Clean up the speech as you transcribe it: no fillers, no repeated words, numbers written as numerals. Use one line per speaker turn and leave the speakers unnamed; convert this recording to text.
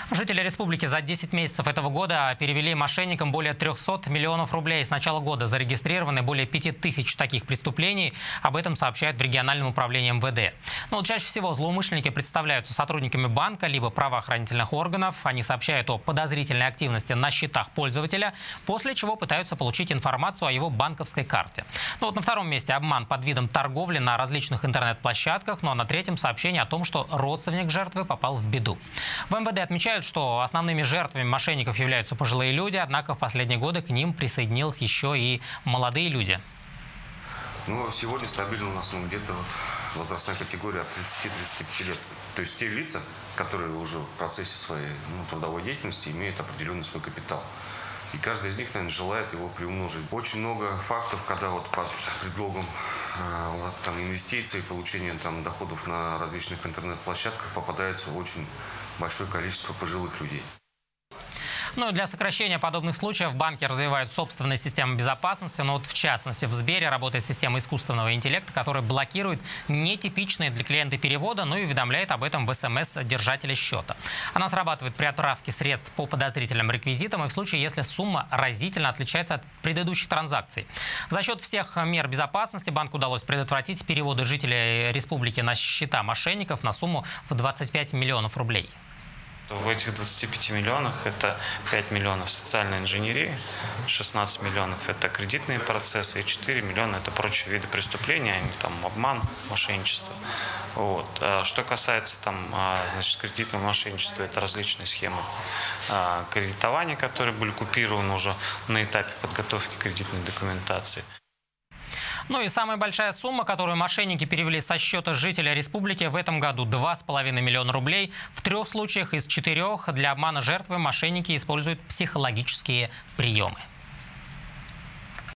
Жители республики за 10 месяцев этого года перевели мошенникам более 300 миллионов рублей. С начала года зарегистрированы более 5000 таких преступлений. Об этом сообщают в региональном управлении МВД. Но чаще всего злоумышленники представляются сотрудниками банка либо правоохранительных органов. Они сообщают о подозрительной активности на счетах пользователя, после чего пытаются получить информацию о его банковской карте. На втором месте обман под видом торговли на различных интернет-площадках. Ну а на третьем сообщение о том, что родственник жертвы попал в беду. В МВД отмечают, что основными жертвами мошенников являются пожилые люди, однако в последние годы к ним присоединились еще и молодые люди.
Сегодня стабильно у нас где-то возрастная категория от 30-35 лет. То есть те лица, которые уже в процессе своей трудовой деятельности имеют определенный свой капитал. И каждый из них, наверное, желает его приумножить. Очень много фактов, когда под предлогом инвестиций, получения доходов на различных интернет-площадках попадается очень большое количество пожилых людей.
Для сокращения подобных случаев банки развивают собственные системы безопасности. В частности, в Сбере работает система искусственного интеллекта, которая блокирует нетипичные для клиента переводы, и уведомляет об этом в СМС держателя счета. Она срабатывает при отправке средств по подозрительным реквизитам и в случае, если сумма разительно отличается от предыдущих транзакций. За счет всех мер безопасности банку удалось предотвратить переводы жителей республики на счета мошенников на сумму в 25 миллионов рублей.
В этих 25 миллионах это 5 миллионов социальной инженерии, 16 миллионов это кредитные процессы и 4 миллиона это прочие виды преступления, обман, мошенничество. Что касается кредитного мошенничества, это различные схемы кредитования, которые были купированы уже на этапе подготовки кредитной документации.
И самая большая сумма, которую мошенники перевели со счета жителя республики в этом году – 2,5 миллиона рублей. В 3 случаях из 4 для обмана жертвы мошенники используют психологические приемы.